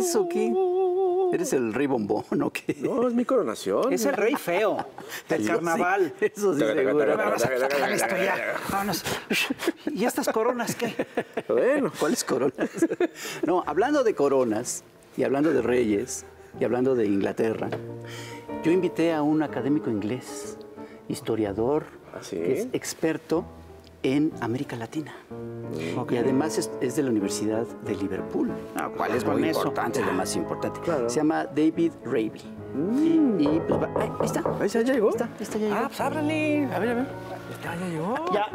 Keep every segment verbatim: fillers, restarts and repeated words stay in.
eso qué? ¿Eres el rey bombón o qué? No, es mi coronación. Es el rey feo del Eso carnaval. Sí, eso sí, seguro. Sacar esto ya. Vámonos. ¿Y estas coronas qué? Bueno, ¿cuáles coronas? No, hablando de coronas y hablando de reyes y hablando de Inglaterra, yo invité a un académico inglés, historiador, ¿Ah, sí? que es experto en América Latina. Okay. Y además es, es de la Universidad de Liverpool. Ah, ¿cuál es muy con eso? importante, lo más importante. Claro. Se llama David Raby. Mm. Y, y pues va, ahí está. Ahí ya llegó. Ahí está, ahí está, ya llegó. Ah, pues ábrale. A ver, a ver. Ya, ya llegó. Ya.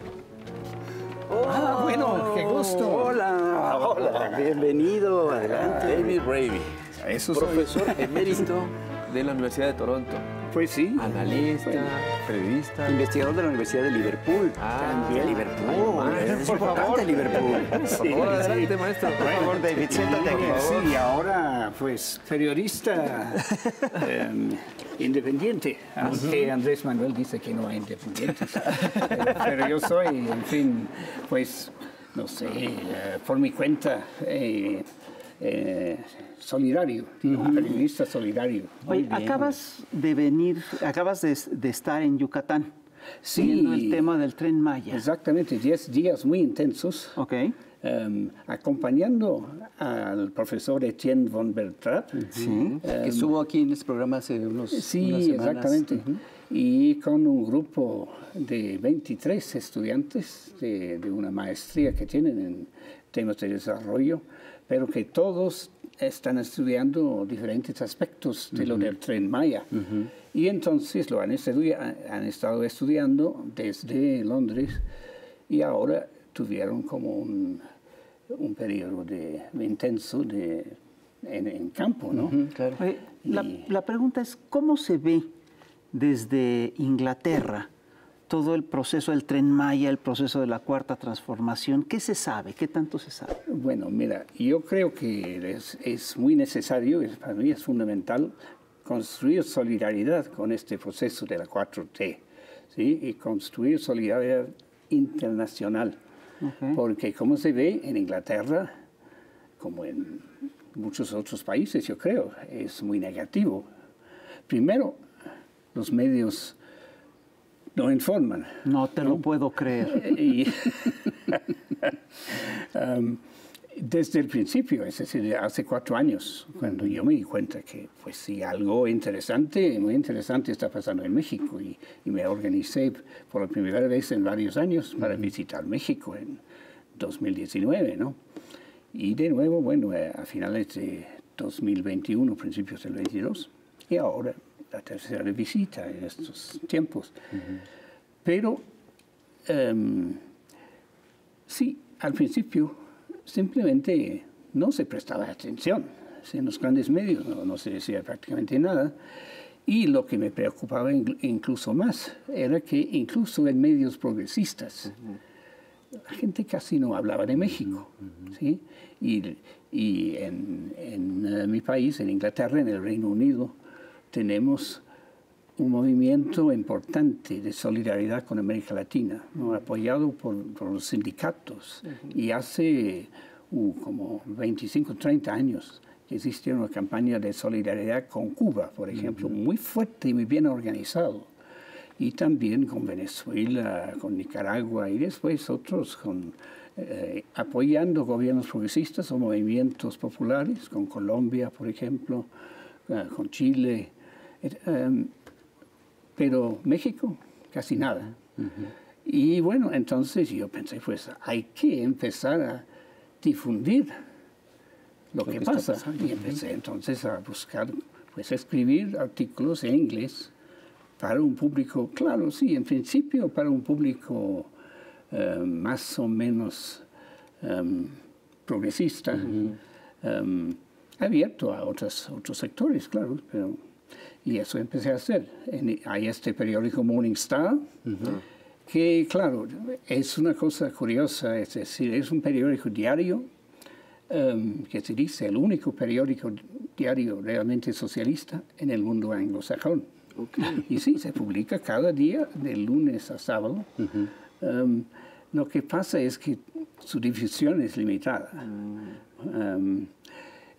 Oh, Ah, bueno, qué gusto. Hola. Hola. Bienvenido. Adelante. David Raby. Eso Profesor emérito de la Universidad de Toronto. Pues sí. Analista, periodista. Investigador de la Universidad de Liverpool. Ah, También Liverpool. oh, es por importante favor. Liverpool. Por favor, adelante, maestro. Por favor, David, siéntate aquí. Sí, y ahora pues periodista eh, independiente, aunque Andrés Manuel dice que no hay independientes. pero, pero yo soy, en fin, pues, no sé, eh, por mi cuenta, eh, eh, solidario, uh-huh. periodista solidario. Oye, acabas de venir, acabas de, de estar en Yucatán. Sí. Viendo el tema del Tren Maya. Exactamente, diez días muy intensos. Ok. Um, acompañando al profesor Etienne von Bertrap. Sí, um, que estuvo aquí en este programa hace unos Sí, unas semanas. Exactamente. Uh-huh. Y con un grupo de veintitrés estudiantes de, de una maestría que tienen en temas de desarrollo, pero que todos están estudiando diferentes aspectos de uh-huh. lo del Tren Maya. Uh-huh. Y entonces lo han, estudia, han estado estudiando desde Londres y ahora tuvieron como un, un periodo de, de intenso de, en, en campo, ¿no? Uh-huh, claro. Oye, y... la, la pregunta es, ¿cómo se ve desde Inglaterra todo el proceso del Tren Maya, el proceso de la Cuarta Transformación? ¿Qué se sabe? ¿Qué tanto se sabe? Bueno, mira, yo creo que es, es muy necesario, es, para mí es fundamental, construir solidaridad con este proceso de la cuatro T, ¿sí? Y construir solidaridad internacional. Okay. Porque como se ve en Inglaterra, como en muchos otros países, yo creo, es muy negativo. Primero, los medios no informan. No te ¿no? lo puedo creer. Y, um, desde el principio, es decir, hace cuatro años, cuando yo me di cuenta que, pues sí, algo interesante, muy interesante está pasando en México, y, y me organicé por la primera vez en varios años para visitar México en dos mil diecinueve, ¿no? Y de nuevo, bueno, a finales de dos mil veintiuno, principios del veintidós, y ahora la tercera visita en estos tiempos. Uh-huh. Pero, um, sí, al principio simplemente no se prestaba atención. En los grandes medios no, no se decía prácticamente nada. Y lo que me preocupaba incluso más era que incluso en medios progresistas, uh-huh. la gente casi no hablaba de México. Uh-huh. ¿Sí? Y, y en, en uh, mi país, en Inglaterra, en el Reino Unido, tenemos un movimiento importante de solidaridad con América Latina, ¿no? Apoyado por, por los sindicatos. Uh-huh. Y hace uh, como veinticinco, treinta años que existe una campaña de solidaridad con Cuba, por ejemplo, uh-huh. muy fuerte y muy bien organizado. Y también con Venezuela, con Nicaragua y después otros con, eh, apoyando gobiernos progresistas o movimientos populares, con Colombia, por ejemplo, uh, con Chile. Um, pero México, casi nada. Uh-huh. Y bueno, entonces yo pensé, pues hay que empezar a difundir lo, lo que, que pasa. Y empecé uh-huh. entonces a buscar, pues escribir artículos en inglés para un público, claro, sí, en principio para un público uh, más o menos um, progresista, uh-huh. um, abierto a otros, otros sectores, claro, pero... Y eso empecé a hacer. En, hay este periódico Morning Star, uh-huh. que, claro, es una cosa curiosa, es decir, es un periódico diario, um, que se dice el único periódico diario realmente socialista en el mundo anglosajón. Okay. Y sí, se publica cada día, de lunes a sábado. Uh-huh. um, lo que pasa es que su difusión es limitada. Uh-huh. um,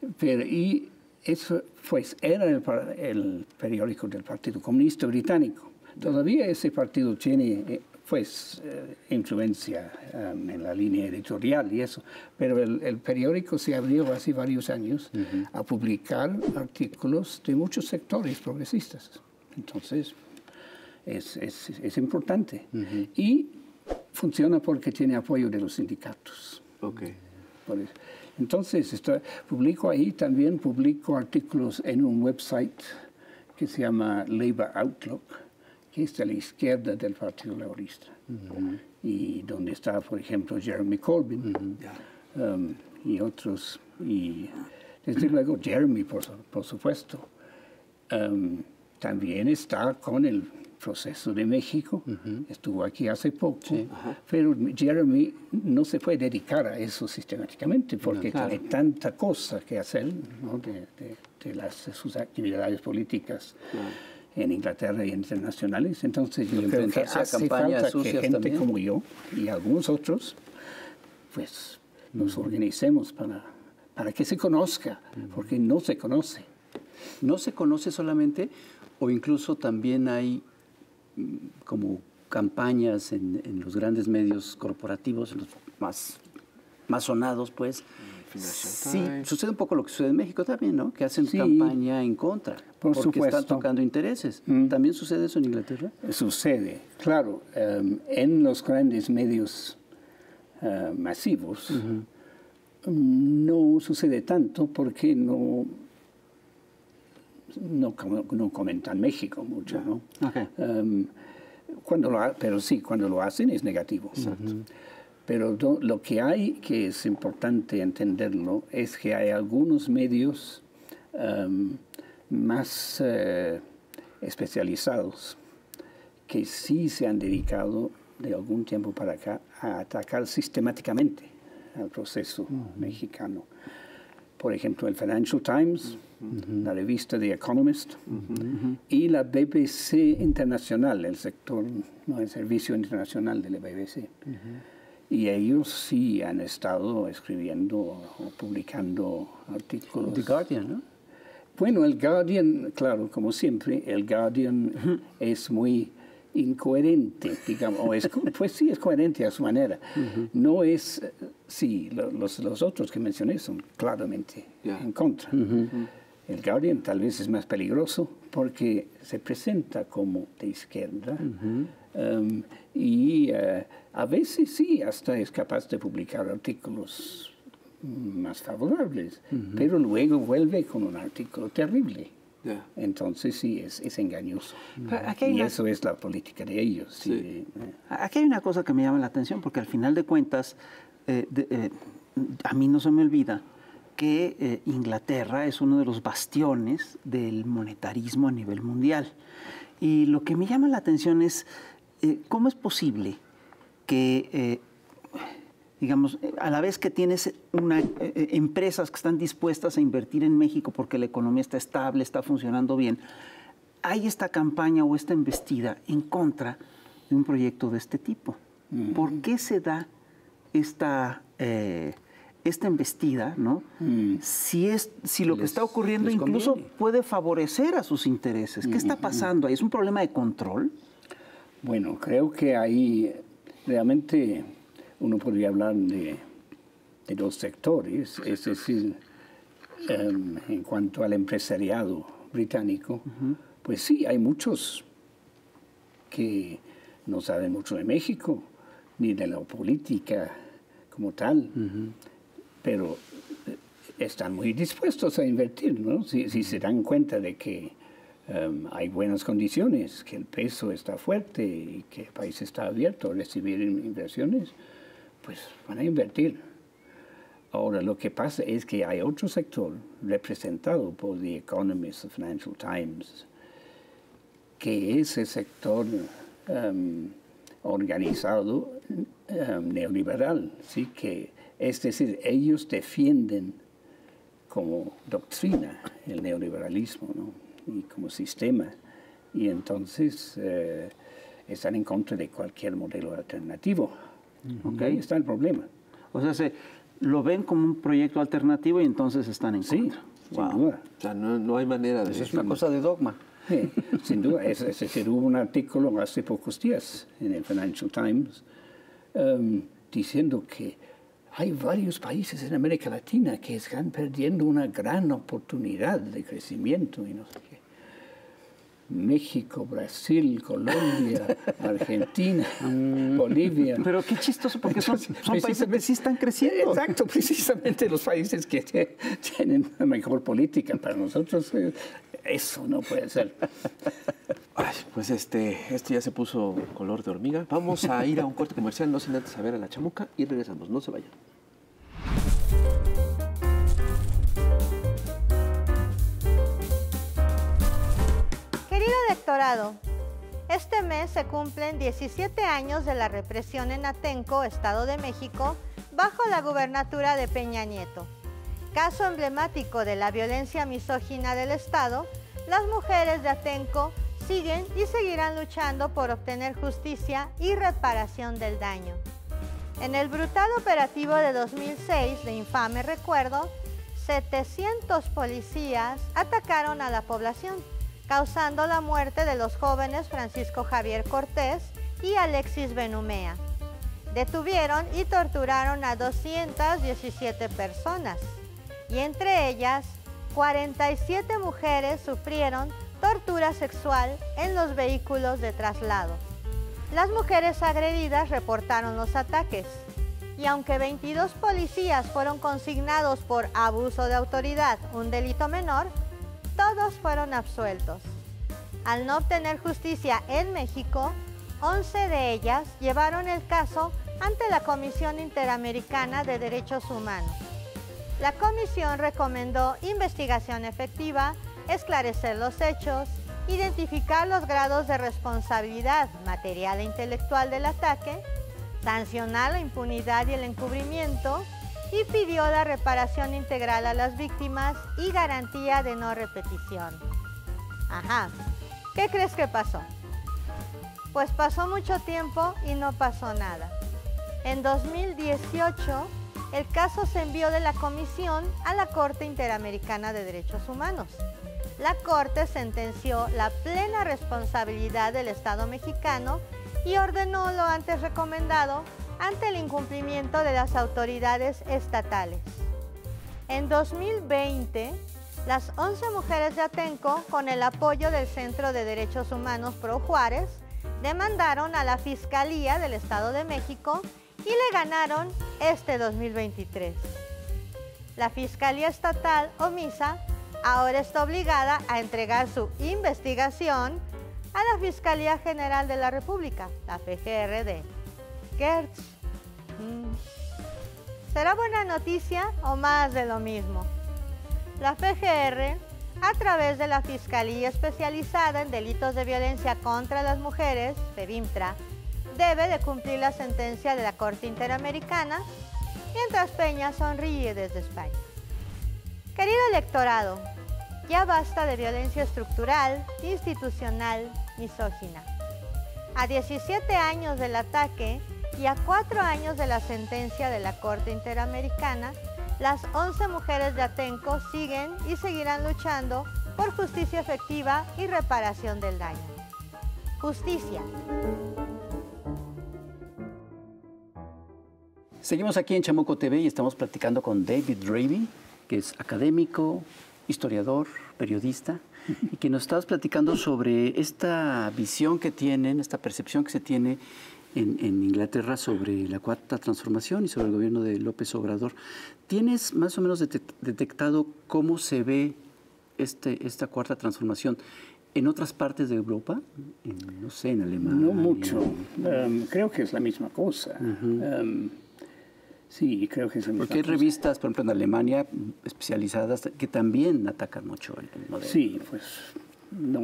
Pero, y eso pues, era el, el periódico del Partido Comunista Británico. Todavía ese partido tiene pues, eh, influencia um, en la línea editorial y eso, pero el, el periódico se abrió hace varios años uh-huh. a publicar artículos de muchos sectores progresistas. Entonces, es, es, es importante. Uh-huh. Y funciona porque tiene apoyo de los sindicatos. Okay. Entonces, está, publico ahí también, publico artículos en un website que se llama Labour Outlook, que es de la izquierda del Partido Laborista, uh-huh. y donde está, por ejemplo, Jeremy Corbyn, uh-huh. um, y otros, y desde luego Jeremy, por, por supuesto. Um, también está con el proceso de México, uh-huh. estuvo aquí hace poco, sí. uh-huh. pero Jeremy no se puede dedicar a eso sistemáticamente porque no, claro. tiene tanta cosa que hacer, ¿no? de, de, de, las, de sus actividades políticas. Uh-huh. en Inglaterra y internacionales. Entonces yo creo que hace falta que gente también. Como yo y algunos otros, pues nos uh-huh. organicemos para, para que se conozca, uh-huh. porque no se conoce. ¿No se conoce solamente o incluso también hay como campañas en, en los grandes medios corporativos, en los más, más sonados, pues? Sí, sucede un poco lo que sucede en México también, ¿no? Que hacen sí, campaña en contra, por porque supuesto. Están tocando intereses. Mm. ¿También sucede eso en Inglaterra? Sucede, claro. Um, en los grandes medios uh, masivos uh-huh. no sucede tanto porque no, no, no comentan México mucho, ¿no? Okay. Um, cuando lo, pero sí, cuando lo hacen es negativo. Exacto. Uh-huh. Pero do, lo que hay, que es importante entenderlo, es que hay algunos medios um, más uh, especializados que sí se han dedicado de algún tiempo para acá a atacar sistemáticamente al proceso uh-huh. mexicano. Por ejemplo, el Financial Times, uh-huh. la revista The Economist uh-huh. y la B B C Internacional, el sector, no, el servicio internacional de la B B C. Uh-huh. Y ellos sí han estado escribiendo o publicando artículos. The Guardian, ¿no? Bueno, el Guardian, claro, como siempre, el Guardian uh-huh. es muy incoherente, digamos, o es, pues sí es coherente a su manera. Uh-huh. No es, sí, los, los otros que mencioné son claramente yeah. en contra. Uh-huh. El Guardian tal vez es más peligroso porque se presenta como de izquierda uh-huh. um, y uh, a veces sí, hasta es capaz de publicar artículos más favorables, uh-huh. pero luego vuelve con un artículo terrible. Yeah. Entonces sí, es, es engañoso. Uh-huh. Y una... eso es la política de ellos. Sí. Sí. Aquí hay una cosa que me llama la atención, porque al final de cuentas, eh, de, eh, a mí no se me olvida que eh, Inglaterra es uno de los bastiones del monetarismo a nivel mundial. Y lo que me llama la atención es eh, cómo es posible que, eh, digamos, a la vez que tienes una, eh, empresas que están dispuestas a invertir en México porque la economía está estable, está funcionando bien, hay esta campaña o esta embestida en contra de un proyecto de este tipo. Mm. ¿Por qué se da esta... Eh, esta embestida, ¿no? Mm. Si, es, si lo les, que está ocurriendo incluso conviene. Puede favorecer a sus intereses. ¿Qué está pasando ahí? ¿Es un problema de control? Bueno, creo que ahí realmente uno podría hablar de, de dos sectores, es decir, um, en cuanto al empresariado británico, uh-huh. pues sí, hay muchos que no saben mucho de México, ni de la política como tal, uh-huh. pero están muy dispuestos a invertir, ¿no? Si, si se dan cuenta de que um, hay buenas condiciones, que el peso está fuerte y que el país está abierto a recibir inversiones, pues van a invertir. Ahora, lo que pasa es que hay otro sector representado por The Economist, The Financial Times, que es el sector um, organizado um, neoliberal, ¿sí? Que es decir, ellos defienden como doctrina el neoliberalismo, ¿no? Y como sistema. Y entonces eh, están en contra de cualquier modelo alternativo. Uh-huh. ¿Okay? Ahí está el problema. O sea, se, lo ven como un proyecto alternativo y entonces están en Sí, contra. sin Wow. duda. O sea, no, no hay manera de... Eso es una cosa de dogma. Sí, sin duda. Es, es decir, hubo un artículo hace pocos días en el Financial Times um, diciendo que hay varios países en América Latina que están perdiendo una gran oportunidad de crecimiento y no sé qué. México, Brasil, Colombia, Argentina, Bolivia. Pero qué chistoso, porque son, son países que sí están creciendo. Exacto, precisamente los países que te- tienen una mejor política. Para nosotros eh, eso no puede ser. Ay, pues este, esto ya se puso color de hormiga. Vamos a ir a un corte comercial, no sin antes a ver a la chamuca y regresamos. No se vayan. Querido electorado, este mes se cumplen diecisiete años de la represión en Atenco, Estado de México, bajo la gubernatura de Peña Nieto. Caso emblemático de la violencia misógina del Estado, las mujeres de Atenco siguen y seguirán luchando por obtener justicia y reparación del daño. En el brutal operativo de dos mil seis de infame recuerdo, setecientos policías atacaron a la población, causando la muerte de los jóvenes Francisco Javier Cortés y Alexis Benumea. Detuvieron y torturaron a doscientas diecisiete personas, y entre ellas, cuarenta y siete mujeres sufrieron tortura sexual en los vehículos de traslado. Las mujeres agredidas reportaron los ataques, y aunque veintidós policías fueron consignados por abuso de autoridad, un delito menor, todos fueron absueltos. Al no obtener justicia en México, once de ellas llevaron el caso ante la Comisión Interamericana de Derechos Humanos. La comisión recomendó investigación efectiva, esclarecer los hechos, identificar los grados de responsabilidad material e intelectual del ataque, sancionar la impunidad y el encubrimiento, y pidió la reparación integral a las víctimas y garantía de no repetición. Ajá, ¿qué crees que pasó? Pues pasó mucho tiempo y no pasó nada. En dos mil dieciocho, el caso se envió de la Comisión a la Corte Interamericana de Derechos Humanos. La Corte sentenció la plena responsabilidad del Estado mexicano y ordenó lo antes recomendado ante el incumplimiento de las autoridades estatales. En dos mil veinte, las once mujeres de Atenco, con el apoyo del Centro de Derechos Humanos Pro Juárez, demandaron a la Fiscalía del Estado de México y le ganaron este dos mil veintitrés. La Fiscalía Estatal, omisa, ahora está obligada a entregar su investigación a la Fiscalía General de la República, la F G R D. Gertz. Mm. ¿Será buena noticia o más de lo mismo? La F G R, a través de la Fiscalía Especializada en Delitos de Violencia contra las Mujeres, FEBIMTRA, debe de cumplir la sentencia de la Corte Interamericana, mientras Peña sonríe desde España. Querido electorado, ya basta de violencia estructural, institucional, misógina. A diecisiete años del ataque y a cuatro años de la sentencia de la Corte Interamericana, las once mujeres de Atenco siguen y seguirán luchando por justicia efectiva y reparación del daño. Justicia. Seguimos aquí en Chamuco T V y estamos platicando con David Draby, que es académico, historiador, periodista, y que nos estabas platicando sobre esta visión que tienen, esta percepción que se tiene en, en Inglaterra sobre la Cuarta Transformación y sobre el gobierno de López Obrador. ¿Tienes más o menos detectado cómo se ve este, esta Cuarta Transformación en otras partes de Europa? En, no sé, en Alemania. No mucho. Um, creo que es la misma cosa. Uh-huh. um, Sí, creo que es el Porque hay revistas, por ejemplo, en Alemania, especializadas, que también atacan mucho el modelo. Sí, pues, no.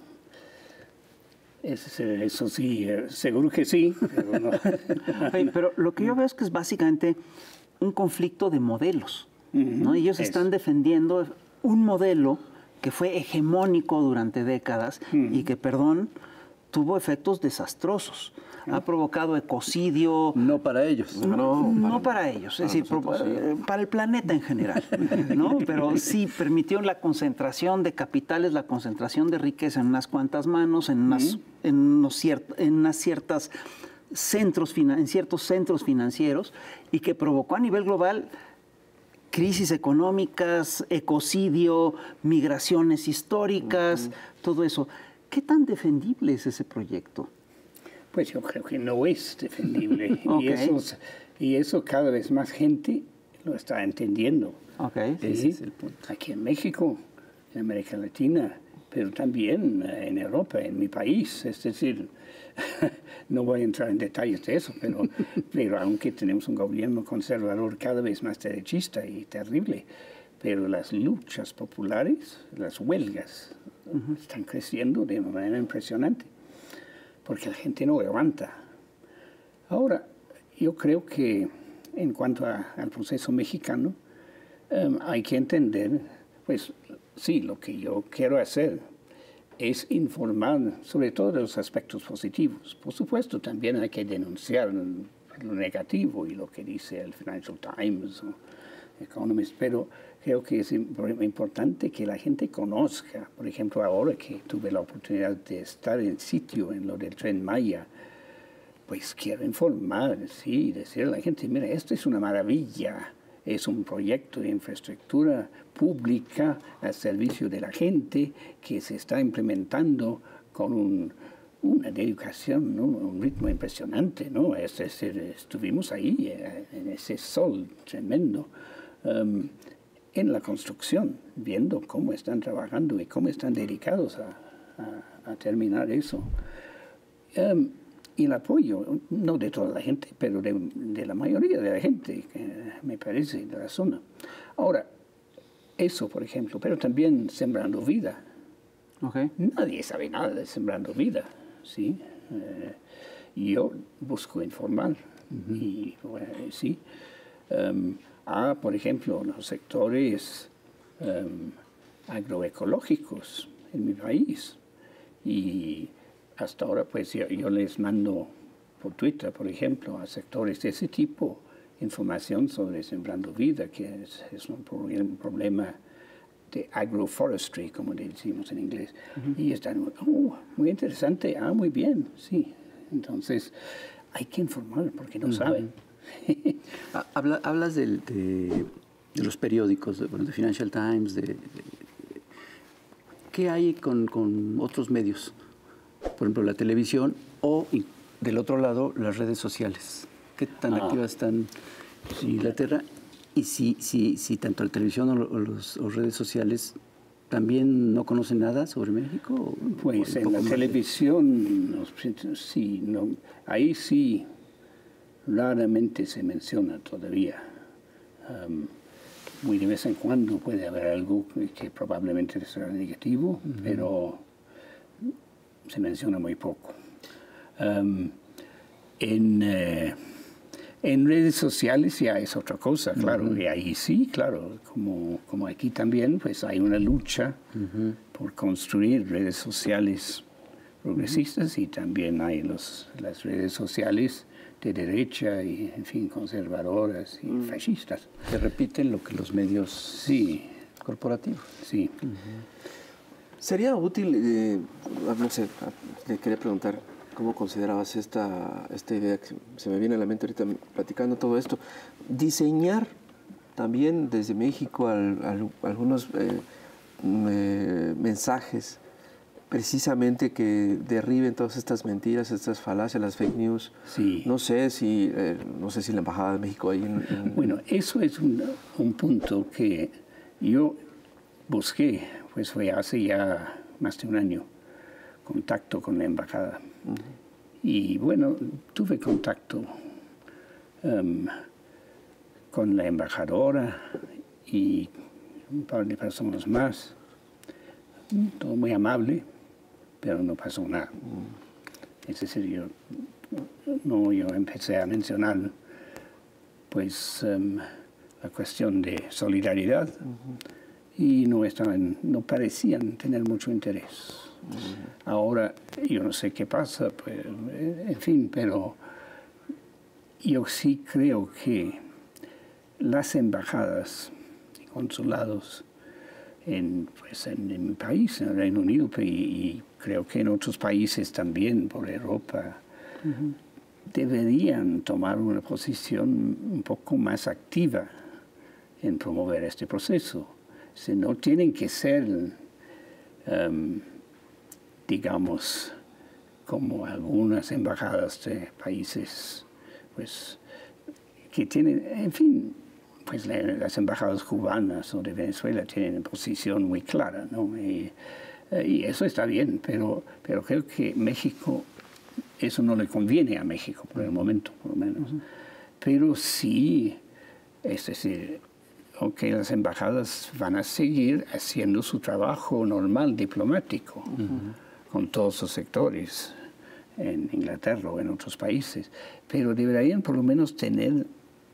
Es, eso sí, seguro que sí, pero no. Oye, pero lo que yo veo es que es básicamente un conflicto de modelos, ¿no? Uh-huh. Ellos están defendiendo un modelo que fue hegemónico durante décadas uh-huh. y que, perdón, tuvo efectos desastrosos. Ha provocado ecocidio. No para ellos. No, no, no para, para ellos, es decir, pro, sí. para el planeta en general, ¿no? Pero sí permitió la concentración de capitales, la concentración de riqueza en unas cuantas manos, en unas, uh-huh. en unos ciert, en unas ciertas centros, en ciertos centros financieros, y que provocó a nivel global crisis económicas, ecocidio, migraciones históricas, uh-huh. todo eso. ¿Qué tan defendible es ese proyecto? Pues yo creo que no es defendible. okay. y, eso, y eso cada vez más gente lo está entendiendo. Okay. ¿Sí? Ese es el punto. Aquí en México, en América Latina, pero también en Europa, en mi país. Es decir, no voy a entrar en detalles de eso, pero, pero aunque tenemos un gobierno conservador cada vez más derechista y terrible, pero las luchas populares, las huelgas, uh-huh. están creciendo de una manera impresionante, porque la gente no aguanta. Ahora, yo creo que en cuanto a, al proceso mexicano, um, hay que entender, pues sí, lo que yo quiero hacer es informar sobre todo de los aspectos positivos. Por supuesto, también hay que denunciar lo negativo y lo que dice el Financial Times o Economist, pero creo que es importante que la gente conozca. Por ejemplo, ahora que tuve la oportunidad de estar en sitio en lo del Tren Maya, pues quiero informar, sí, decir a la gente, mira, esto es una maravilla, es un proyecto de infraestructura pública al servicio de la gente que se está implementando con un, una dedicación, ¿no? Un ritmo impresionante, ¿no? Es decir, estuvimos ahí en ese sol tremendo. Um, en la construcción, viendo cómo están trabajando y cómo están dedicados a, a, a terminar eso. Um, y el apoyo, no de toda la gente, pero de, de la mayoría de la gente, que me parece, de la zona. Ahora, eso, por ejemplo, pero también Sembrando Vida. Okay. Nadie sabe nada de Sembrando Vida, ¿sí? Eh, yo busco informar, uh-huh. y bueno, sí. Um, a, por ejemplo, los sectores um, agroecológicos en mi país. Y hasta ahora, pues yo, yo les mando por Twitter, por ejemplo, a sectores de ese tipo información sobre Sembrando Vida, que es, es un, pro, un problema de agroforestry, como le decimos en inglés. Uh-huh. Y están, oh, muy interesante, ah, muy bien, sí. Entonces, hay que informar porque no uh-huh. saben. Habla, hablas de, de, de los periódicos, de, bueno, de Financial Times, de, de, ¿qué hay con, con otros medios? Por ejemplo, la televisión o, y, del otro lado, las redes sociales. ¿Qué tan ah. activas están en Inglaterra? Y si, si, si tanto la televisión o, o las redes sociales también no conocen nada sobre México. Pues en la televisión, no, sí, no, ahí sí. Raramente se menciona todavía. Um, muy de vez en cuando puede haber algo que probablemente será negativo, uh-huh. pero se menciona muy poco. Um, en, eh, en redes sociales ya es otra cosa, claro, uh-huh. y ahí sí, claro, como, como aquí también, pues hay una lucha uh-huh. por construir redes sociales progresistas uh-huh. y también hay los, las redes sociales de derecha y, en fin, conservadoras y mm. fascistas. Que repiten lo que los medios sí. corporativos. Sí. Uh-huh. Sería útil, eh, no sé, le quería preguntar cómo considerabas esta, esta idea que se me viene a la mente ahorita platicando todo esto, diseñar también desde México al, al, algunos eh, eh, mensajes precisamente que derriben todas estas mentiras, estas falacias, las fake news. Sí. No sé si, eh, no sé si la Embajada de México ahí en, en... Bueno, eso es un, un punto que yo busqué, pues fue hace ya más de un año, contacto con la Embajada. Uh-huh. Y bueno, tuve contacto um, con la embajadora y un par de personas más. Todo muy amable, pero no pasó nada. Mm. Es decir, yo, no, yo empecé a mencionar pues um, la cuestión de solidaridad uh-huh. y no estaban, no parecían tener mucho interés. Ahora, yo no sé qué pasa, pues, en fin, pero yo sí creo que las embajadas y consulados en, pues, en, en mi país, en el Reino Unido, y, y creo que en otros países también, por Europa, uh-huh. deberían tomar una posición un poco más activa en promover este proceso. Si no tienen que ser, um, digamos, como algunas embajadas de países, pues, que tienen, en fin, pues la, las embajadas cubanas o de Venezuela tienen una posición muy clara, ¿no? Y, y eso está bien, pero, pero creo que México, eso no le conviene a México por el momento, por lo menos. Uh-huh. Pero sí, es decir, ok, las embajadas van a seguir haciendo su trabajo normal diplomático uh-huh. con todos los sectores en Inglaterra o en otros países, pero deberían por lo menos tener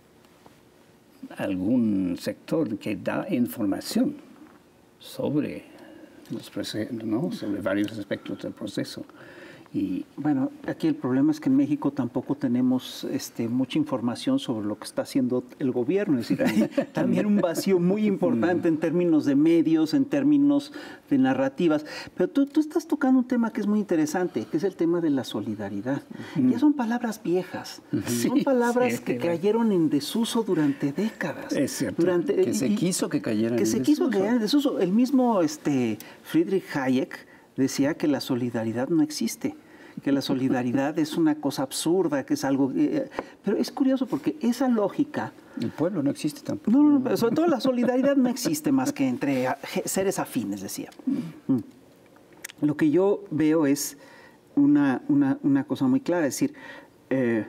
algún sector que da información sobre los procesos, ¿no? sobre varios aspectos del proceso. Y bueno, aquí el problema es que en México tampoco tenemos este, mucha información sobre lo que está haciendo el gobierno. Es decir, hay también un vacío muy importante en términos de medios, en términos de narrativas. Pero tú, tú estás tocando un tema que es muy interesante, que es el tema de la solidaridad. Uh-huh. Ya son palabras viejas, uh-huh. son palabras sí, que cayeron en desuso durante décadas. Es cierto. Durante, que se y, quiso que cayeran que en se desuso. quiso que cayeran en desuso. El mismo este, Friedrich Hayek decía que la solidaridad no existe, que la solidaridad es una cosa absurda, que es algo... Eh, pero es curioso porque esa lógica... El pueblo no existe tampoco. No, no, pero sobre todo la solidaridad no existe más que entre seres afines, decía. Mm. Lo que yo veo es una, una, una cosa muy clara, es decir, eh,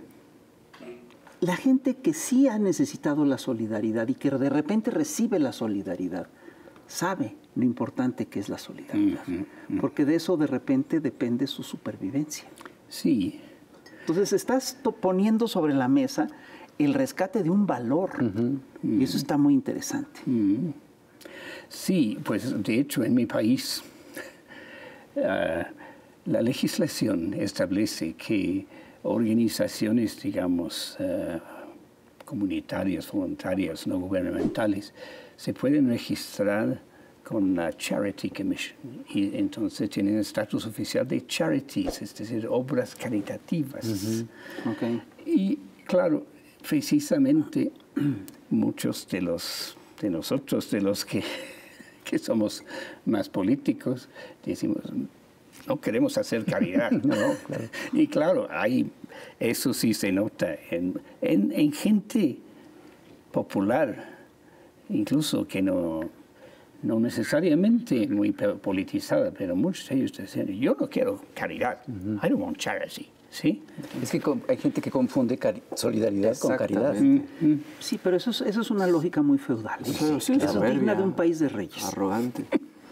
la gente que sí ha necesitado la solidaridad y que de repente recibe la solidaridad, sabe lo importante que es la solidaridad, uh-huh, uh-huh. porque de eso de repente depende su supervivencia. Sí. Entonces estás poniendo sobre la mesa el rescate de un valor, uh-huh, uh-huh. y eso está muy interesante. Uh-huh. Sí, pues de hecho en mi país uh, la legislación establece que organizaciones, digamos, uh, comunitarias, voluntarias, no gubernamentales, se pueden registrar con la Charity Commission y entonces tienen estatus oficial de charities, es decir, obras caritativas. Uh-huh. Okay. Y claro, precisamente muchos de los de nosotros, de los que, que somos más políticos, decimos, no queremos hacer caridad. ¿No? Claro. Y claro, hay, eso sí se nota en, en, en gente popular, incluso que no, no necesariamente muy politizada, pero muchos de ellos dicen, yo no quiero caridad, uh-huh. I don't want charity. ¿Sí? Es que hay gente que confunde solidaridad con caridad. Mm-hmm. Sí, pero eso es, eso es una lógica muy feudal. Sí, sí, sí, eso es digna de un país de reyes. Arrogante.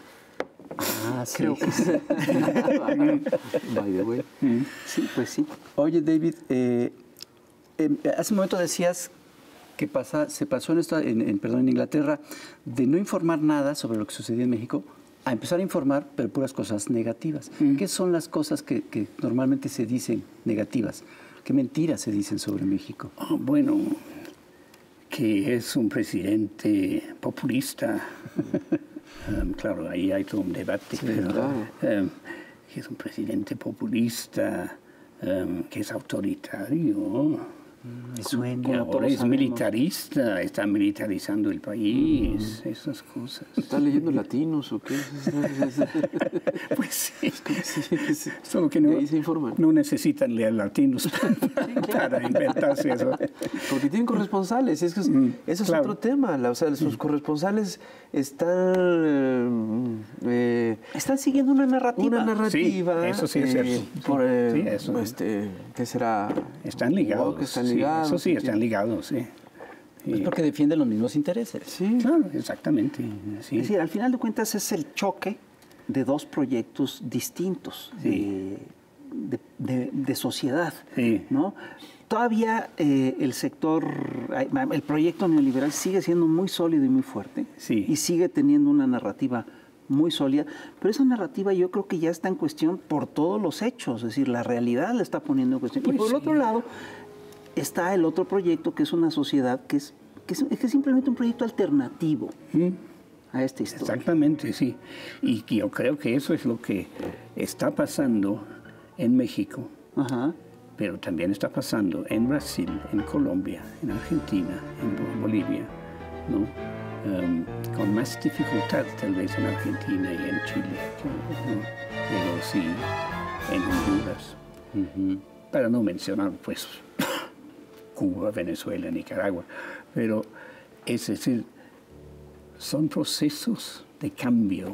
Ah, sí. Creo que sí. By the way. Sí, pues sí. Oye, David, eh, eh, hace un momento decías que pasa, se pasó en, esta, en, en, perdón, en Inglaterra de no informar nada sobre lo que sucedía en México a empezar a informar, pero puras cosas negativas. Mm. ¿Qué son las cosas que, que normalmente se dicen negativas? ¿Qué mentiras se dicen sobre México? Oh, bueno, que es un presidente populista. um, claro, ahí hay todo un debate. Sí, pero, claro. um, que es un presidente populista, um, que es autoritario. Me suena. Que ahora es militarista, está militarizando el país, mm. esas cosas. ¿Está leyendo latinos o qué? Pues sí, solo que no, no necesitan leer latinos para inventarse eso. Porque tienen corresponsales, es que es, mm, eso es claro. otro tema. O sea, sus mm. corresponsales están... Eh, están siguiendo una narrativa. Una narrativa. Sí, eso sí es cierto. Eh, por, eh, sí, eso. Este, ¿Qué será? Están ligados. Están ligados. Sí, eso sí, están ligados, sí. Es porque defienden los mismos intereses. Sí, claro, exactamente. Sí. Es decir, al final de cuentas es el choque de dos proyectos distintos sí. de, de, de sociedad, sí. ¿no? Todavía eh, el sector, el proyecto neoliberal sigue siendo muy sólido y muy fuerte sí. y sigue teniendo una narrativa muy sólida, pero esa narrativa yo creo que ya está en cuestión por todos los hechos, es decir, la realidad la está poniendo en cuestión. Pues y por sí. el otro lado está el otro proyecto, que es una sociedad que es, que es, que es simplemente un proyecto alternativo ¿Mm? a esta historia. Exactamente, sí. Y yo creo que eso es lo que está pasando en México, Ajá. pero también está pasando en Brasil, en Colombia, en Argentina, en Bolivia, ¿no? Um, con más dificultad tal vez en Argentina y en Chile, que, ¿no? Pero sí en Honduras. Uh-huh. Para no mencionar, pues, Cuba, Venezuela, Nicaragua. Pero, es decir, son procesos de cambio,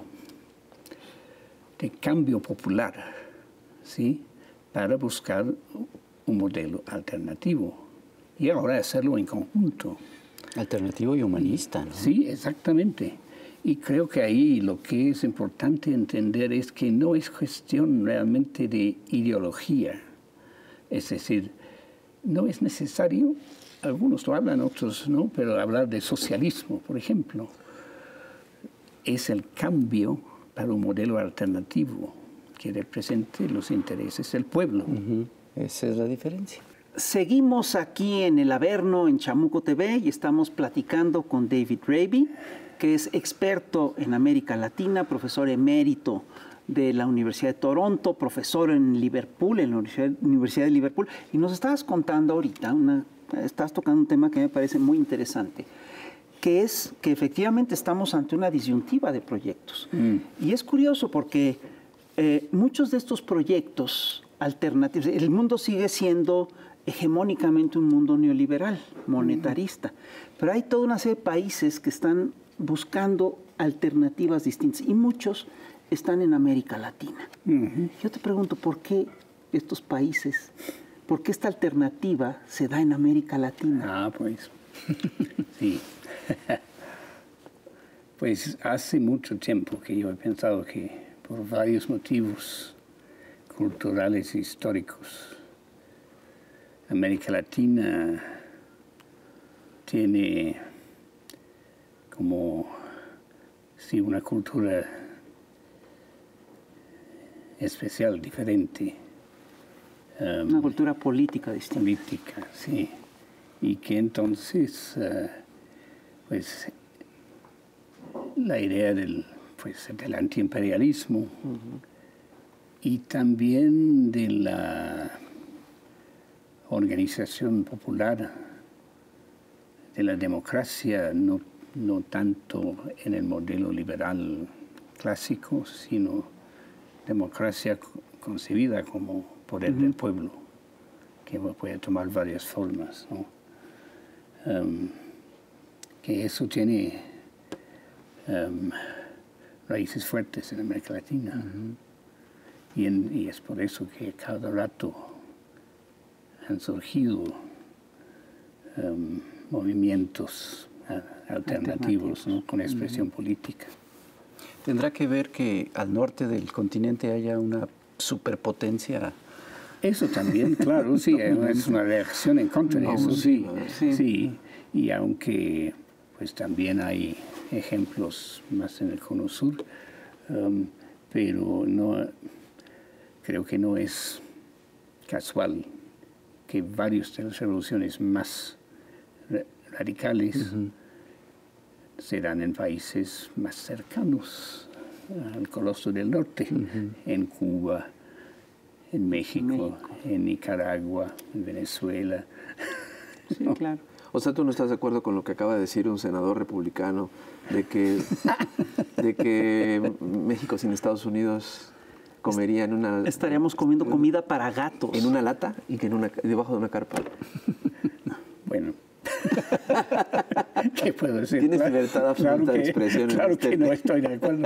de cambio popular, ¿sí? Para buscar un modelo alternativo y ahora hacerlo en conjunto. Alternativo y humanista, ¿no? Sí, exactamente. Y creo que ahí lo que es importante entender es que no es cuestión realmente de ideología. Es decir, no es necesario, algunos lo hablan, otros no, pero hablar de socialismo, por ejemplo, es el cambio para un modelo alternativo que represente los intereses del pueblo. Uh-huh. Esa es la diferencia. Seguimos aquí en el Averno, en Chamuco T V, y estamos platicando con David Raby, que es experto en América Latina, profesor emérito de la Universidad de Toronto, profesor en Liverpool, en la Universidad, Universidad de Liverpool, y nos estabas contando ahorita, una, estás tocando un tema que me parece muy interesante, que es que efectivamente estamos ante una disyuntiva de proyectos. Mm. Y es curioso porque eh, muchos de estos proyectos alternativos, el mundo sigue siendo hegemónicamente un mundo neoliberal, monetarista, mm. pero hay toda una serie de países que están buscando alternativas distintas y muchos están en América Latina. Uh-huh. Yo te pregunto, ¿por qué estos países, por qué esta alternativa se da en América Latina? Ah, pues, sí. Pues hace mucho tiempo que yo he pensado que por varios motivos culturales e históricos, América Latina tiene como, sí, una cultura especial, diferente. Um, una cultura política distinta. Política, sí. Y que entonces, uh, pues, la idea del, pues, del antiimperialismo uh-huh. y también de la organización popular, de la democracia, no, no tanto en el modelo liberal clásico, sino democracia concebida como poder uh-huh. del pueblo, que puede tomar varias formas, ¿no? Um, que eso tiene um, raíces fuertes en América Latina. Uh-huh. y, en, y es por eso que cada rato han surgido um, movimientos uh, alternativos, ¿no? Con expresión uh-huh. política. ¿Tendrá que ver que al norte del continente haya una superpotencia? Eso también, claro, sí, es una reacción en contra de eso, sí, sí, sí. Y aunque pues también hay ejemplos más en el Cono Sur, um, pero no, creo que no es casual que varias de las revoluciones más radicales uh-huh. se dan en países más cercanos al Coloso del Norte, uh-huh. en Cuba, en México, México, en Nicaragua, en Venezuela. Sí, ¿no? Claro. O sea, ¿tú no estás de acuerdo con lo que acaba de decir un senador republicano de que, de que México sin Estados Unidos comería en una... Estaríamos comiendo comida para gatos. En una lata y que en una, debajo de una carpa. Bueno. ¿Qué puedo decir? Tienes claro, libertad absoluta claro que, de expresión. Claro en este que no estoy de acuerdo.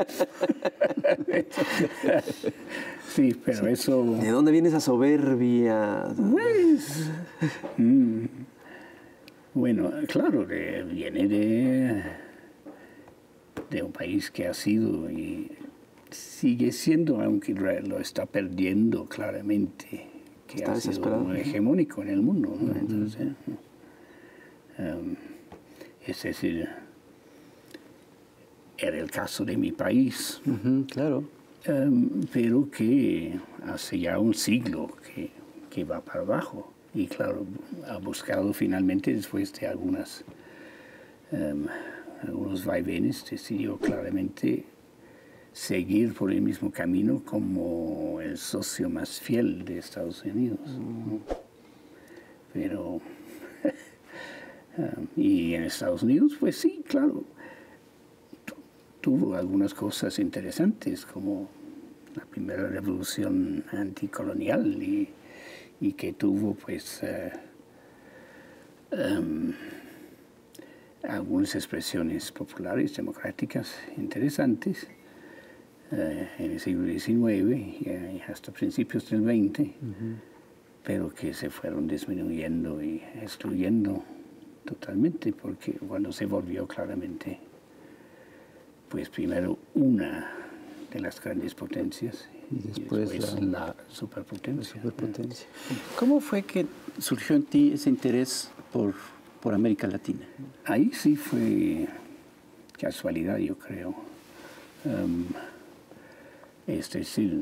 Sí, pero eso... ¿De dónde viene esa soberbia? Pues, mm, bueno, claro, de, viene de, de un país que ha sido y sigue siendo, aunque lo está perdiendo claramente, que está ha sido hegemónico en el mundo, ¿no? Uh-huh. Entonces, um, es decir, era el caso de mi país, Ujú, claro. um, pero que hace ya un siglo que, que va para abajo. Y claro, ha buscado finalmente, después de algunas, um, algunos vaivenes, decidió claramente seguir por el mismo camino como el socio más fiel de Estados Unidos. ¿No? Pero, um, y en Estados Unidos, pues sí, claro, tu, tuvo algunas cosas interesantes, como la primera revolución anticolonial y, y que tuvo, pues, uh, um, algunas expresiones populares, democráticas, interesantes. Uh, en el siglo diecinueve y hasta principios del veinte, uh-huh. pero que se fueron disminuyendo y excluyendo totalmente, porque cuando se volvió claramente, pues primero una de las grandes potencias y después, y después la, la superpotencia. La superpotencia. ¿Cómo fue que surgió en ti ese interés por, por América Latina? Ahí sí fue casualidad, yo creo. Um, Es decir,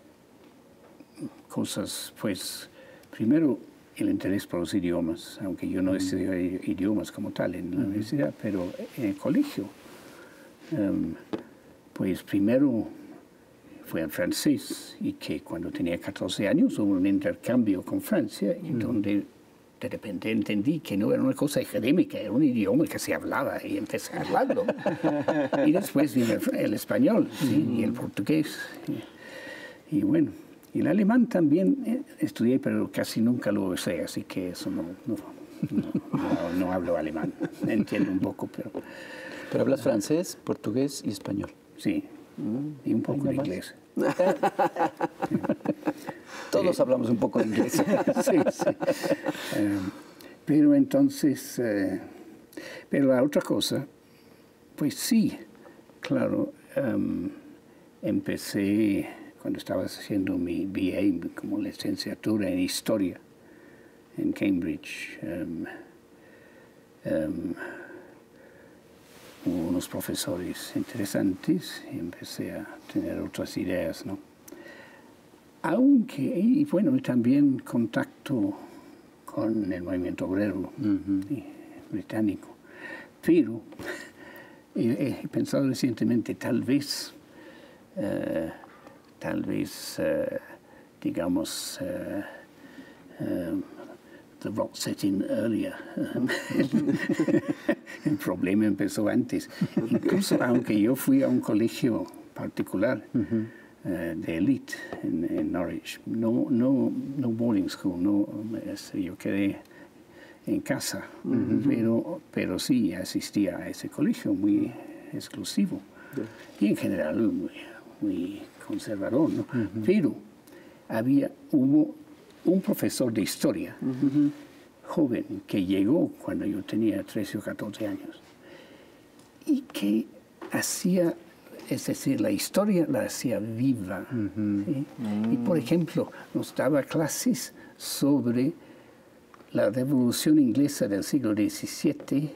cosas, pues, primero el interés por los idiomas, aunque yo no estudié idiomas como tal en la uh-huh. universidad, pero en el colegio, um, pues primero fue en francés y que cuando tenía catorce años hubo un intercambio con Francia, uh-huh. en donde de repente entendí que no era una cosa académica, era un idioma que se hablaba y empecé a hablarlo. Y después vino el, el español, ¿sí? Y el portugués. Y, y bueno, y el alemán también eh, estudié, pero casi nunca lo usé, así que eso no, no, no, no, no hablo alemán. Entiendo un poco, pero... Pero hablas francés, portugués y español. Sí, y un poco de inglés. Todos sí. hablamos un poco de inglés. sí, sí. Um, pero entonces, uh, pero la otra cosa, pues sí, claro, um, empecé cuando estaba haciendo mi B A como licenciatura en Historia en Cambridge. Um, um, hubo unos profesores interesantes y empecé a tener otras ideas, ¿no? Aunque, y bueno, también contacto con el movimiento obrero uh-huh. sí, británico. Pero he, he pensado recientemente, tal vez, uh, tal vez, uh, digamos, uh, uh, the rot set in earlier. El problema empezó antes. Incluso, aunque yo fui a un colegio particular, uh-huh. Uh, de élite en, en Norwich. No, no, no boarding school, no, este, yo quedé en casa, uh-huh. pero, pero sí asistía a ese colegio muy exclusivo yeah. y en general muy, muy conservador, ¿no? Uh-huh. Pero había, hubo un profesor de historia uh-huh. joven que llegó cuando yo tenía trece o catorce años y que hacía, es decir, la historia la hacía viva. Uh-huh. ¿sí? Uh-huh. Y, por ejemplo, nos daba clases sobre la Revolución Inglesa del siglo diecisiete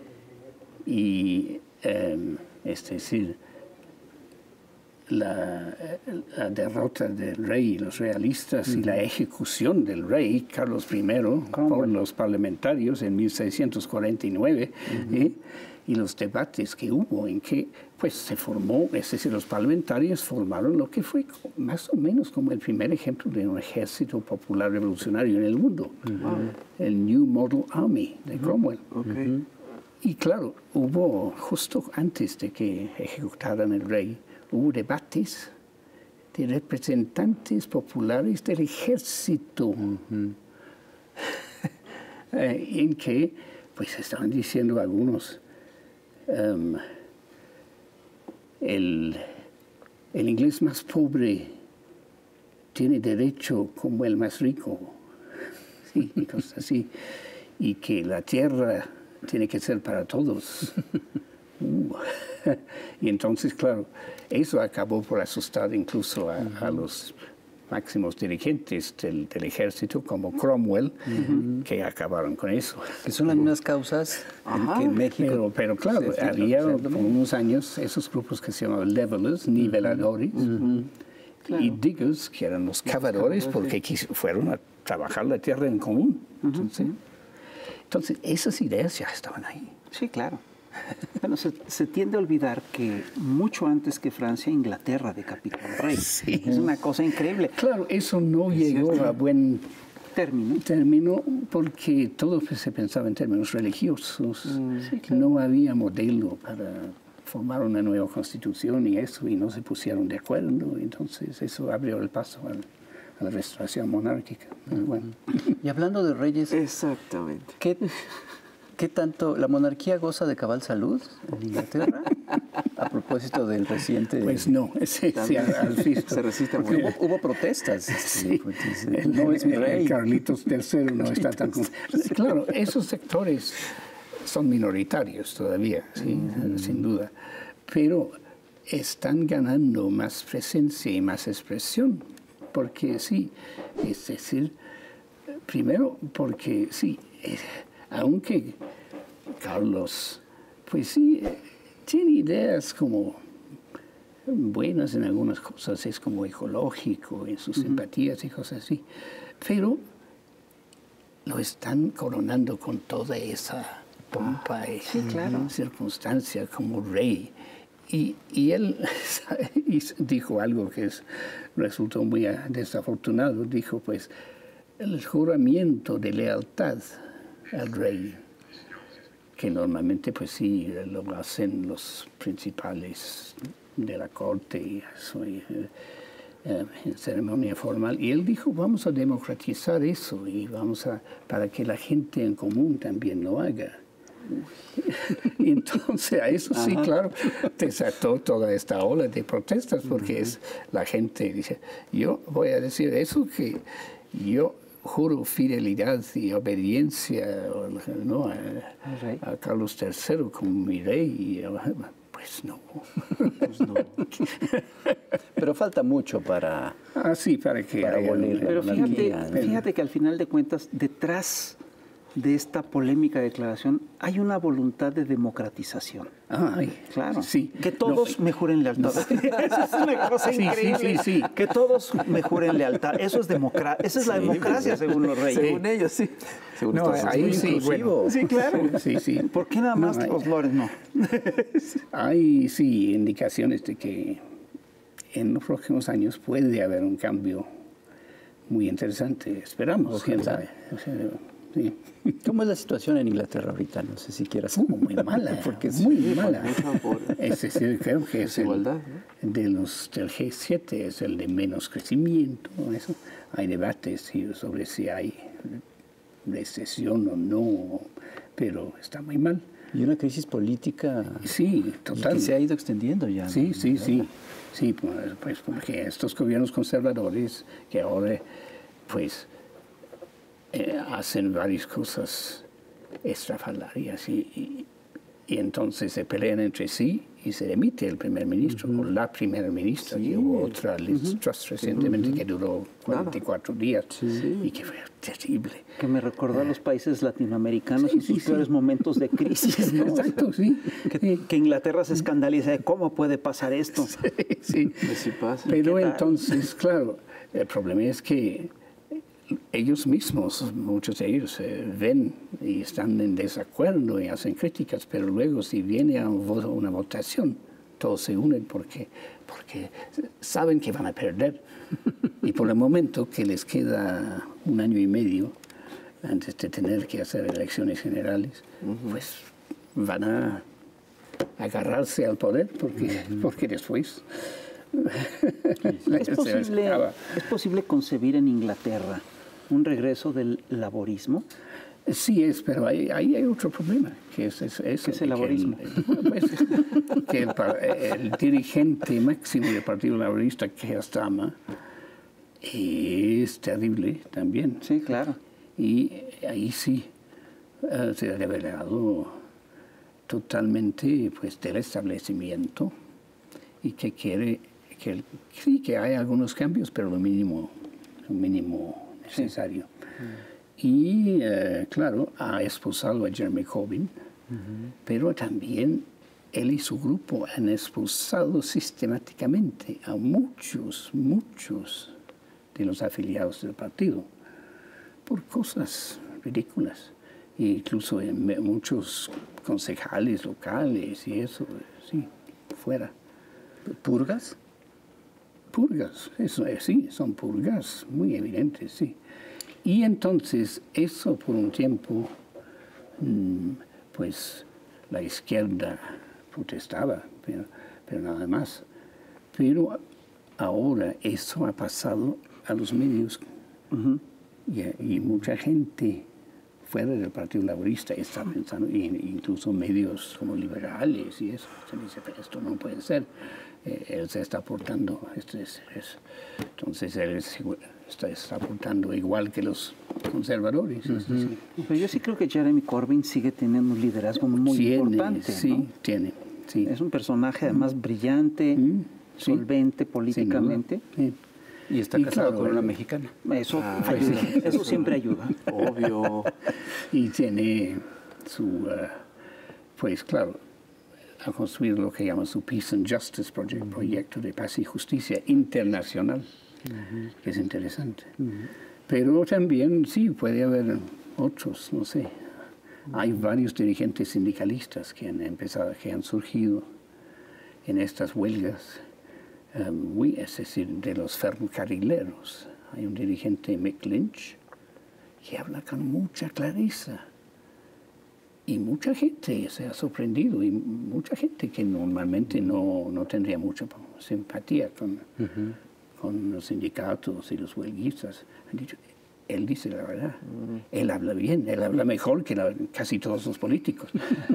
y, um, es decir, la, la derrota del rey, los realistas, uh-huh. y la ejecución del rey, Carlos primero, por los parlamentarios en mil seiscientos cuarenta y nueve, uh-huh. ¿eh? y los debates que hubo en que pues se formó, es decir, los parlamentarios formaron lo que fue más o menos como el primer ejemplo de un ejército popular revolucionario en el mundo, uh-huh. el New Model Army de Cromwell. Okay. Uh-huh. Y claro, hubo, justo antes de que ejecutaran el rey, hubo debates de representantes populares del ejército, uh-huh. eh, en que pues estaban diciendo algunos, Um, el, el inglés más pobre tiene derecho como el más rico, sí, y cosas así, y que la tierra tiene que ser para todos. Uh. Y entonces, claro, eso acabó por asustar incluso a, a los máximos dirigentes del, del ejército, como Cromwell, uh-huh. que acabaron con eso. Que son las mismas causas Ajá. que en México. Pero, pero claro, sí, había por unos años esos grupos que se llamaban levelers, niveladores, uh-huh. claro. y diggers, que eran los cavadores, porque fueron a trabajar la tierra en común. Uh-huh. Entonces, entonces, esas ideas ya estaban ahí. Sí, claro. Bueno, se, se tiende a olvidar que mucho antes que Francia, Inglaterra decapitó al rey. Sí. Es una cosa increíble. Claro, eso no llegó a buen término. término porque todo se pensaba en términos religiosos. Mm, sí, claro. No había modelo para formar una nueva constitución y eso, y no se pusieron de acuerdo. Entonces, eso abrió el paso al, a la restauración monárquica. Pero bueno. Y hablando de reyes... Exactamente. ¿Qué... ¿Qué tanto la monarquía goza de cabal salud en Inglaterra? A propósito del reciente... Pues no, sí, sí, al se resiste mucho. Hubo, hubo protestas. Sí. Sí. No es mi rey. Carlitos tercero no está tan... Claro, esos sectores son minoritarios todavía, sí, mm. sin duda. Pero están ganando más presencia y más expresión. Porque sí, es decir, primero porque sí... Es, aunque Carlos, pues sí, tiene ideas como buenas en algunas cosas, es como ecológico en sus uh-huh. simpatías y cosas así, pero lo están coronando con toda esa pompa ah, y sí, claro. circunstancia como rey. Y, y él dijo algo que es, resultó muy desafortunado, dijo pues el juramento de lealtad al rey, que normalmente pues sí lo hacen los principales de la corte y eso, y, eh, en ceremonia formal, y él dijo vamos a democratizar eso y vamos a para que la gente en común también lo haga. Y entonces a eso sí, Ajá. claro, desató toda esta ola de protestas porque uh-huh. es la gente dice yo voy a decir eso que yo juro fidelidad y obediencia ¿no? a, a Carlos tercero como mi rey. Y, pues no. Pues no. Pero falta mucho para... Ah, sí, para que... Para abolir Pero fíjate, fíjate que al final de cuentas, detrás de esta polémica declaración hay una voluntad de democratización. Ay, claro. Sí. Que todos no, me juren lealtad. No. Esa es una cosa sí, increíble. Sí, sí, sí. Que todos me juren lealtad. Eso es democracia. Esa es la sí, democracia, según los reyes. Según ellos, sí. Según no, ahí sí, bueno. Sí, claro. Sí, sí. ¿Por qué nada más no, los lores no? Hay, sí, indicaciones de que en los próximos años puede haber un cambio muy interesante. Esperamos, quién sabe. O sea, sí. ¿Cómo es la situación en Inglaterra ahorita? No sé si quieras. Uh, muy mala, porque es muy mala. Es decir, creo que es el, ¿no? de los, del G siete es el de menos crecimiento. Eso. Hay debates sobre si hay recesión o no, pero está muy mal. Y una crisis política sí, total. que se ha ido extendiendo ya. Sí, ¿no? sí, sí. Sí, pues porque estos gobiernos conservadores que ahora, pues... Eh, hacen varias cosas estrafalarias y, y, y entonces se pelean entre sí y se demite el primer ministro uh-huh. o la primera ministra, sí. que hubo otra Liz uh-huh. Truss recientemente uh-huh. que duró cuarenta y cuatro Nada. días sí. y que fue terrible. Que me recordó a los países latinoamericanos sí, en sus sí, peores sí. momentos de crisis, ¿no? Exacto, sí. Que, sí. que Inglaterra se escandaliza de cómo puede pasar esto. Sí, sí. Pues sí pasa. Pero entonces, claro, el problema es que ellos mismos, muchos de ellos, eh, ven y están en desacuerdo y hacen críticas, pero luego si viene a un voto, una votación, todos se unen porque, porque saben que van a perder. Y por el momento que les queda un año y medio antes de tener que hacer elecciones generales, uh-huh. pues van a agarrarse al poder porque, uh-huh. porque después... ¿Es posible, ¿Es posible concebir en Inglaterra un regreso del laborismo? Sí es, pero ahí hay, hay otro problema, que es, es, es, ¿Qué es el laborismo? Que el, pues, que el, el dirigente máximo del Partido Laborista, Keir Starmer, es terrible también. Sí, claro. Y ahí sí uh, se ha revelado totalmente pues, del establecimiento y que quiere... que sí que hay algunos cambios, pero lo mínimo un mínimo necesario. Sí. Y, eh, claro, ha expulsado a Jeremy Corbyn, uh-huh. pero también él y su grupo han expulsado sistemáticamente a muchos, muchos de los afiliados del partido por cosas ridículas. E incluso en muchos concejales locales y eso, sí, fuera. ¿Purgas? Purgas, eso es, sí, son purgas muy evidentes, sí. Y entonces eso por un tiempo, pues la izquierda protestaba, pero, pero nada más. Pero ahora eso ha pasado a los medios, uh-huh. y, y mucha gente fuera del Partido Laborista está pensando, incluso medios como liberales y eso, se dice, pero esto no puede ser, eh, él se está portando, este es, es, entonces él es, está, está portando igual que los conservadores. Uh-huh. Este, sí. Pero yo sí creo que Jeremy Corbyn sigue teniendo un liderazgo muy tiene, importante, sí, ¿no? tiene, sí. Es un personaje además brillante, uh-huh. solvente sí. políticamente. Sí. Y está y casado claro, con una mexicana. Eso ah, ayuda, sí. eso siempre ayuda. Obvio. Y tiene su, uh, pues claro, a construir lo que llama su Peace and Justice Project, uh-huh. proyecto de paz y justicia internacional, uh-huh. que es interesante. Uh-huh. Pero también, sí, puede haber otros, no sé. Uh-huh. Hay varios dirigentes sindicalistas que han empezado, que han surgido en estas huelgas. Um, oui, es decir, de los ferrocarrileros. Hay un dirigente, Mick Lynch, que habla con mucha clareza. Y mucha gente se ha sorprendido, y mucha gente que normalmente no, no tendría mucha simpatía con, uh-huh. con los sindicatos y los huelguistas, han dicho, él dice la verdad. Uh-huh. Él habla bien, él habla mejor que la, casi todos los políticos.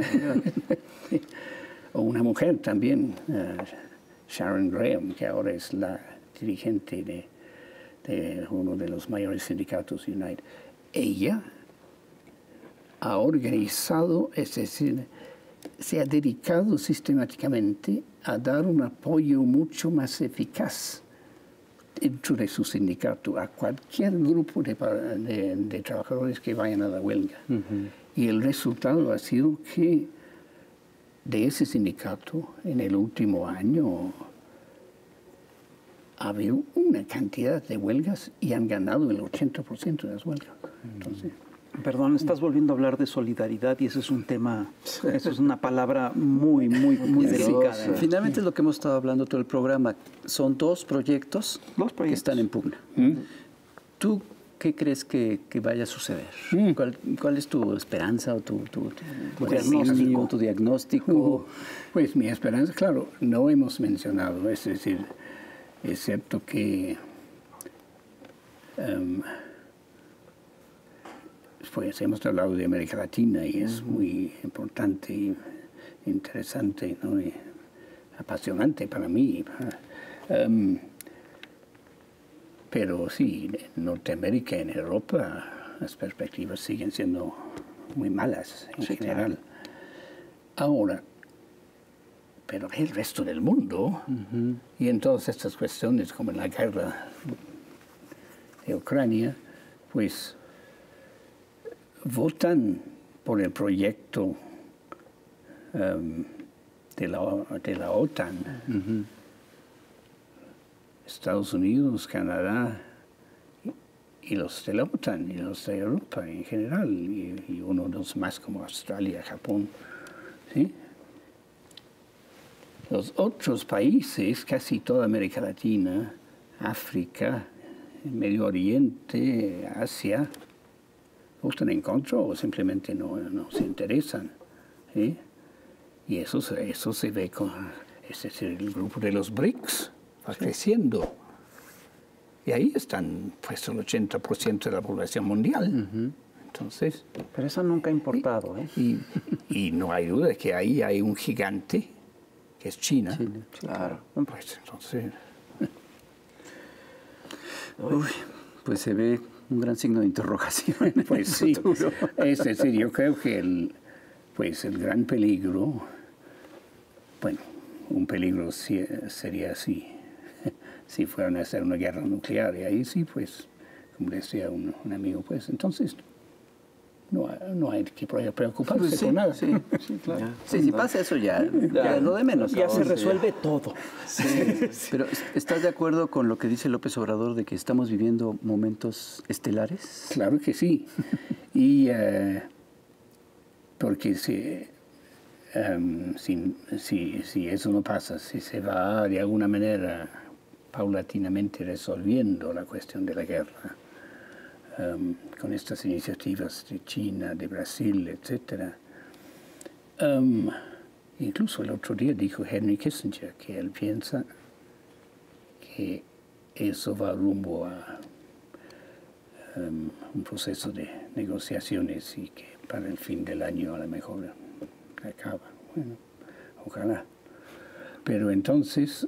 O una mujer también, uh, Sharon Graham, que ahora es la dirigente de, de uno de los mayores sindicatos United. Ella ha organizado, es decir, se ha dedicado sistemáticamente a dar un apoyo mucho más eficaz dentro de su sindicato a cualquier grupo de, de, de trabajadores que vayan a la huelga. Uh-huh. Y el resultado ha sido que de ese sindicato, en el último año, ha habido una cantidad de huelgas y han ganado el ochenta por ciento de las huelgas. Entonces, perdón, estás volviendo a hablar de solidaridad y eso es un tema, eso es una palabra muy, muy, muy sí, delicada. Sí. Finalmente es lo que hemos estado hablando todo el programa. Son dos proyectos, dos proyectos. que están en pugna. ¿Mm? ¿Tú qué crees que, que vaya a suceder? Mm. ¿Cuál, ¿Cuál es tu esperanza o tu, tu, tu, tu diagnóstico? Tu diagnóstico? Uh, pues mi esperanza, claro, no hemos mencionado, es decir, es cierto que um, pues hemos hablado de América Latina y es muy importante y interesante, ¿no? Y apasionante para mí. Um, pero sí, en Norteamérica, en Europa, las perspectivas siguen siendo muy malas en sí, general. Claro. Ahora, pero el resto del mundo, uh-huh. y en todas estas cuestiones, como en la guerra de Ucrania, pues votan por el proyecto um, de, la, de la OTAN. Uh-huh. Estados Unidos, Canadá y, y los de la OTAN y los de Europa en general, y, y uno de los más como Australia, Japón. ¿Sí? Los otros países, casi toda América Latina, África, Medio Oriente, Asia, votan en contra o simplemente no, no se interesan. ¿Sí? Y eso, eso se ve con, es decir, el grupo de los BRICS va sí. creciendo. Y ahí están pues el ochenta por ciento de la población mundial. Uh-huh. Entonces, pero eso nunca ha importado. ¿eh? Y, y no hay duda de que ahí hay un gigante, que es China. China, claro. Pues entonces... Uy, pues se ve un gran signo de interrogación. Pues sí, es decir, yo creo que el, pues el gran peligro, bueno, un peligro si, sería así, si fueran a hacer una guerra nuclear, y ahí sí, pues como decía un, un amigo, pues entonces no, no hay que preocuparse Pues sí, por nada. Sí, sí, claro. Ya. Sí, si pasa eso ya, ya es lo de menos. Ya se Ahora, resuelve todo. Pero ¿estás de acuerdo con lo que dice López Obrador de que estamos viviendo momentos estelares? Claro que sí. Y eh, porque si, um, si, si, si eso no pasa, si se va de alguna manera paulatinamente resolviendo la cuestión de la guerra, um, con estas iniciativas de China, de Brasil, etcétera. Um, incluso el otro día dijo Henry Kissinger que él piensa que eso va rumbo a um, un proceso de negociaciones y que para el fin del año a lo mejor acaba. Bueno, ojalá. Pero entonces,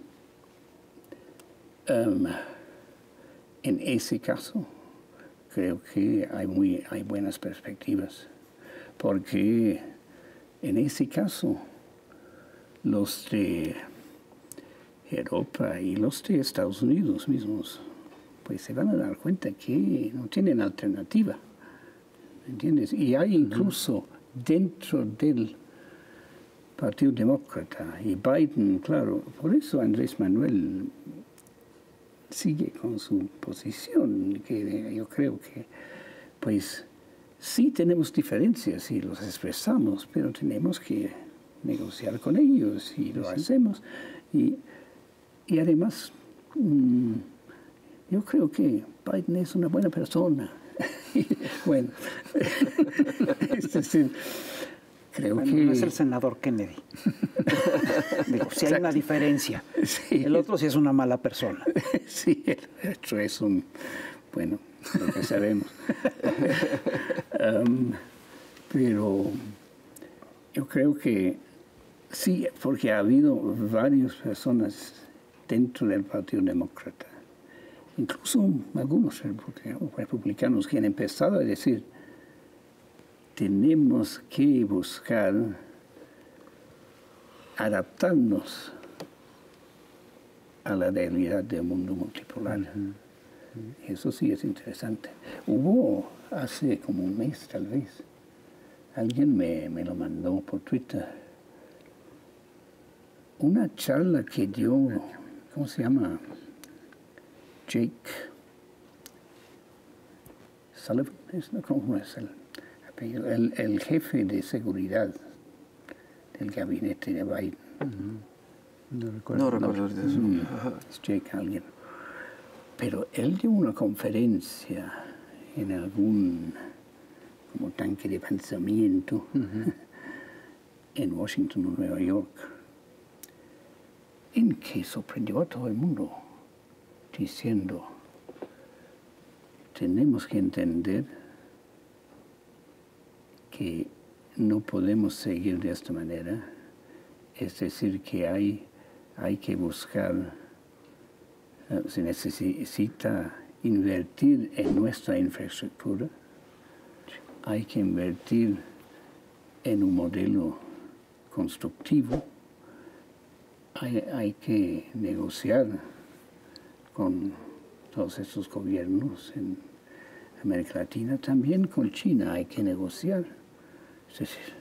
um, en ese caso, creo que hay, muy, hay buenas perspectivas, porque en ese caso los de Europa y los de Estados Unidos mismos pues se van a dar cuenta que no tienen alternativa, ¿entiendes? Y hay incluso dentro del Partido Demócrata y Biden, claro, por eso Andrés Manuel sigue con su posición, que yo creo que, pues, sí tenemos diferencias y los expresamos, pero tenemos que negociar con ellos y lo hacemos. Y, y además, mmm, yo creo que Biden es una buena persona. Bueno, es decir, creo bueno, que... no es el senador Kennedy. Digo, si hay una diferencia. Sí. El otro sí es una mala persona. Sí, el otro es un... Bueno, lo que sabemos. um, pero yo creo que sí, porque ha habido varias personas dentro del Partido Demócrata, incluso algunos republicanos que han empezado a decir, tenemos que buscar adaptarnos a la realidad del mundo multipolar. Uh-huh. Eso sí es interesante. Hubo hace como un mes, tal vez, alguien me, me lo mandó por Twitter, una charla que dio, ¿cómo se llama? Jake Sullivan, ¿cómo es el apellido? El, el jefe de seguridad del gabinete de Biden. Uh-huh. No recuerdo. No recuerdo de eso. Mm, es Jake alguien. Pero él dio una conferencia en algún como tanque de pensamiento uh-huh. en Washington o Nueva York, en que sorprendió a todo el mundo diciendo, tenemos que entender que no podemos seguir de esta manera, es decir, que hay, hay que buscar, uh, se necesita invertir en nuestra infraestructura, hay que invertir en un modelo constructivo, hay, hay que negociar con todos estos gobiernos en América Latina, también con China hay que negociar. Es decir,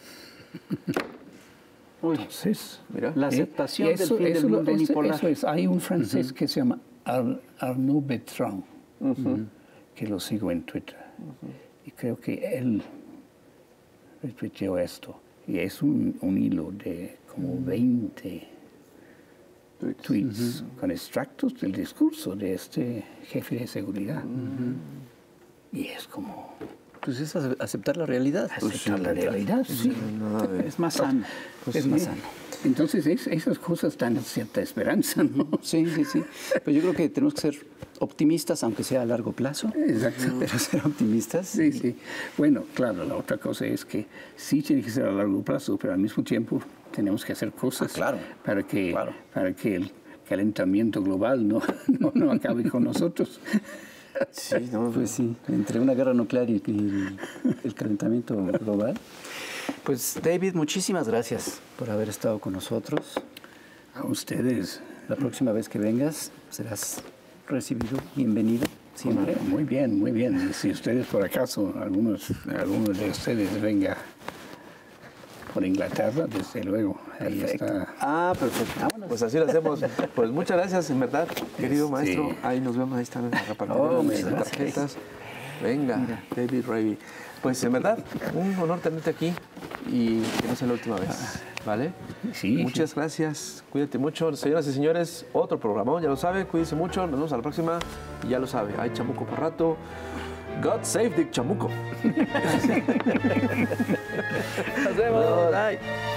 entonces, mira, la aceptación eh, eso, del fin eso, del mundo eso, unipolar. Eso es. Hay un francés uh-huh. que se llama Ar, Arnaud Bertrand, uh-huh. que lo sigo en Twitter. Uh-huh. Y creo que él retuiteó esto. Y es un, un hilo de como veinte tweets, tweets uh-huh. con extractos del discurso de este jefe de seguridad. Uh-huh. Y es como... Pues es aceptar la realidad. Aceptar la realidad, sí. Es más sano. Pues es sí. más sano. Entonces es, esas cosas dan cierta esperanza, ¿no? Sí, sí, sí. Pero yo creo que tenemos que ser optimistas, aunque sea a largo plazo. Exacto. Pero ser optimistas. Sí, sí. Bueno, claro, la otra cosa es que sí tiene que ser a largo plazo, pero al mismo tiempo tenemos que hacer cosas ah, claro. para que, claro. para que el calentamiento global no, no, no acabe con nosotros. Sí, no, pues sí, entre una guerra nuclear y el, el calentamiento global. Pues David, muchísimas gracias por haber estado con nosotros. A ustedes. La próxima vez que vengas serás recibido, bienvenido. Sí, Hombre, muy bien, muy bien. Y si ustedes por acaso, algunos, algunos de ustedes venga por Inglaterra, desde luego, ahí Perfecto. está. Ah, perfecto. Pues así lo hacemos. Pues muchas gracias, en verdad, querido Este- maestro. Ahí nos vemos, ahí están las repartidoras Oh, de muchas gracias. tarjetas. Venga, David Raby. Pues en verdad, un honor tenerte aquí y que no sea la última vez, ¿vale? Sí, Muchas gracias, cuídate mucho. Señoras y señores, otro programón, ya lo sabe, cuídense mucho, nos vemos a la próxima. Y ya lo sabe, hay chamuco por rato. God save the chamuco. Nos vemos. Bye.